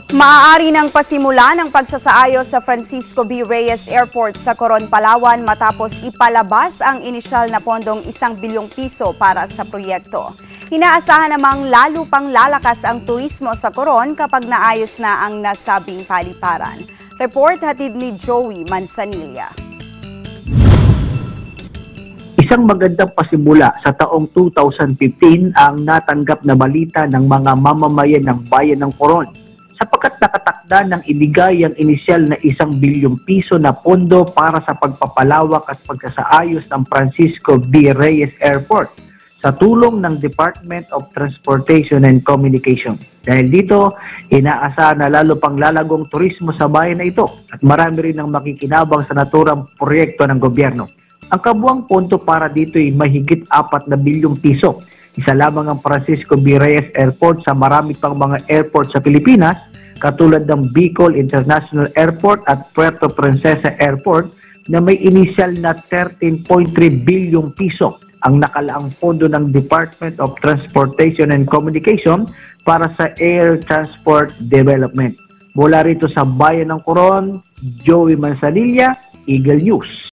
Maaari nang pasimula ng pagsasaayos sa Francisco B. Reyes Airport sa Coron, Palawan matapos ipalabas ang inisyal na pondong 1 bilyong piso para sa proyekto. Inaasahan namang lalo pang lalakas ang turismo sa Coron kapag naayos na ang nasabing paliparan. Report hatid ni Joey Manzanilla. Isang magandang pasimula sa taong 2015 ang natanggap na balita ng mga mamamayan ng bayan ng Coron, sapagkat nakatakda ng ibigay ang inisyal na 1 bilyong piso na pondo para sa pagpapalawak at pagsasaayos ng Francisco B. Reyes Airport sa tulong ng Department of Transportation and Communication. Dahil dito, inaasahan na lalo pang lalagong turismo sa bayan na ito at marami rin ang makikinabang sa naturang proyekto ng gobyerno. Ang kabuang pondo para dito ay mahigit 4 na bilyong piso. Isa lamang ang Francisco B. Reyes Airport sa marami pang mga airport sa Pilipinas, katulad ng Bicol International Airport at Puerto Princesa Airport na may initial na 13.3 bilyong piso ang nakalaang pondo ng Department of Transportation and Communication para sa air transport development. Mula rito sa bayan ng Coron, Joey Manzanilla, Eagle News.